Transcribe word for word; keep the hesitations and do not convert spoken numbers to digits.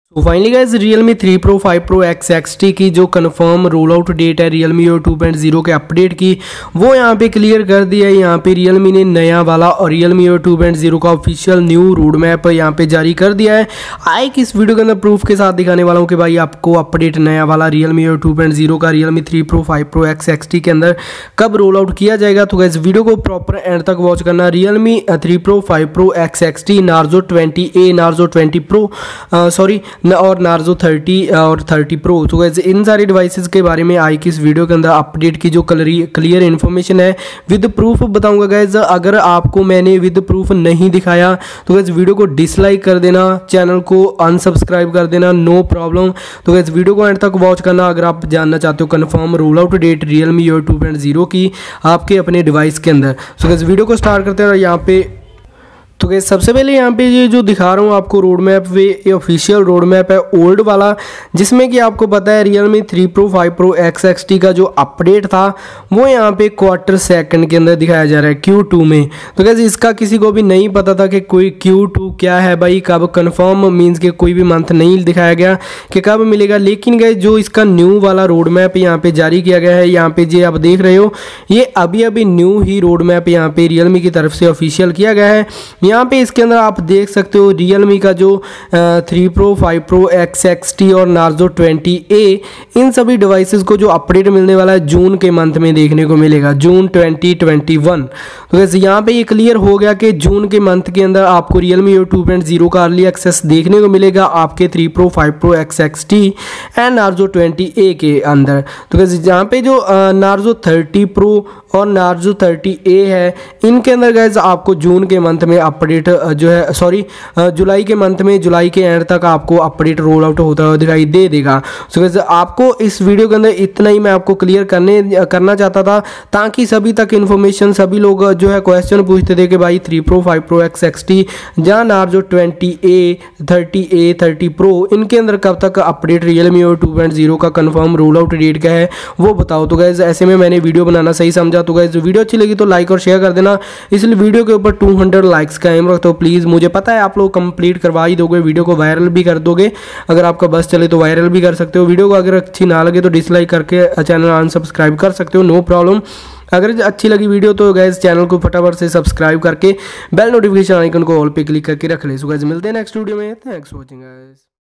तो finally guys Realme three Pro five Pro X X T की जो confirm roll out date है Realme O two point zero के update की, वो यहाँ पे क्लियर कर दिया है। यहाँ पे Realme ने नया वाला और Realme O two point zero का ऑफिशियल न्यू रोड मैप यहाँ पे जारी कर दिया है। आए कि इस वीडियो के अंदर प्रूफ के साथ दिखाने वाला हूँ कि भाई आपको अपडेट नया वाला Realme O two point zero का Realme three Pro five Pro X X T के अंदर कब रोल आउट किया जाएगा। तो गाइस वीडियो को प्रॉपर एंड तक वॉच करना। Realme three Pro five Pro X X T, Narzo twenty A, Narzo twenty Pro sorry और Narzo थर्टी और थर्टी Pro। तो गाइस इन सारे डिवाइसेस के बारे में आई कि इस वीडियो के अंदर अपडेट की जो क्लियर इन्फॉर्मेशन है विद प्रूफ बताऊंगा। गाइस अगर आपको मैंने विद प्रूफ नहीं दिखाया तो गाइस वीडियो को डिसलाइक कर देना, चैनल को अनसब्सक्राइब कर देना, नो प्रॉब्लम। तो गाइस वीडियो को एंड तक वॉच करना अगर आप जानना चाहते हो confirm roll out date Realme O two point zero की आपके अपने डिवाइस के अंदर। तो गाइस वीडियो को स्टार्ट करते हैं। यहाँ पे तो गाइस सबसे पहले यहाँ पे ये जो दिखा रहा हूँ आपको रोड मैप, वे ये ऑफिशियल रोड मैप है ओल्ड वाला, जिसमें कि आपको पता है Realme three Pro five Pro X X T का जो अपडेट था वो यहाँ पे क्वार्टर सेकंड के अंदर दिखाया जा रहा है क्यू टू में। तो गाइस इसका किसी को भी नहीं पता था कि कोई क्यू टू क्या है भाई, कब कन्फर्म मीन्स के कोई भी मंथ नहीं दिखाया गया कि कब मिलेगा। लेकिन गाइस जो इसका न्यू वाला रोड मैप यहाँ पे जारी किया गया है, यहाँ पे जो आप देख रहे हो ये अभी अभी न्यू ही रोड मैप यहाँ पे Realme की तरफ से ऑफिशियल किया गया है। यहाँ पे इसके अंदर आप देख सकते हो Realme का जो three Pro five Pro X X T और Narzo ट्वेंटी ए, इन सभी डिवाइसेस को जो अपडेट मिलने वाला है जून के मंथ में देखने को मिलेगा, जून ट्वेंटी ट्वेंटी वन। तो वैसे यहाँ पे ये क्लियर हो गया कि जून के मंथ के अंदर आपको Realme O two point zero का अर्ली एक्सेस देखने को मिलेगा आपके three Pro five Pro X X T and Narzo twenty A के अंदर। तो वैसे यहाँ पे जो Narzo थर्टी Pro और Narzo थर्टी ए है, इनके अंदर गाइस आपको जून के मंथ में अपडेट जो है सॉरी जुलाई के मंथ में, जुलाई के एंड तक आपको अपडेट रोल आउट होता हुआ दिखाई दे देगा। सो गाइस आपको इस वीडियो के अंदर इतना ही मैं आपको क्लियर करने करना चाहता था, ताकि सभी तक इन्फॉर्मेशन, सभी लोग जो है क्वेश्चन पूछते थे कि भाई three Pro five Pro X X T या Narzo twenty A, thirty A, thirty Pro, इनके अंदर कब तक update Realme O two point zero का कंफर्म रोल आउट डेट क्या है वो बताओ। तो गाइस ऐसे में मैंने वीडियो बनाना सही समझा। तो गाइस वीडियो अच्छी लगी तो लाइक और शेयर कर देना। इसलिए वीडियो के ऊपर टू हंड्रेड लाइक्स का एम रखते हो प्लीज़। मुझे पता है आप लोग कंप्लीट करवा ही दोगे, वीडियो को वायरल भी कर दोगे, अगर आपका बस चले तो वायरल भी कर सकते हो। वीडियो को अगर अच्छी ना लगे तो डिसलाइक करके चैनल अनसब्सक्राइब कर सकते हो, नो प्रॉब्लम। अगर अच्छी लगी वीडियो तो गैस चैनल को फटाफट से सब्सक्राइब करके बेल नोटिफिकेशन आइकन को ऑल पे क्लिक करके रख ले। सो गैस मिलते हैं नेक्स्ट वीडियो में। Thanks for watching guys.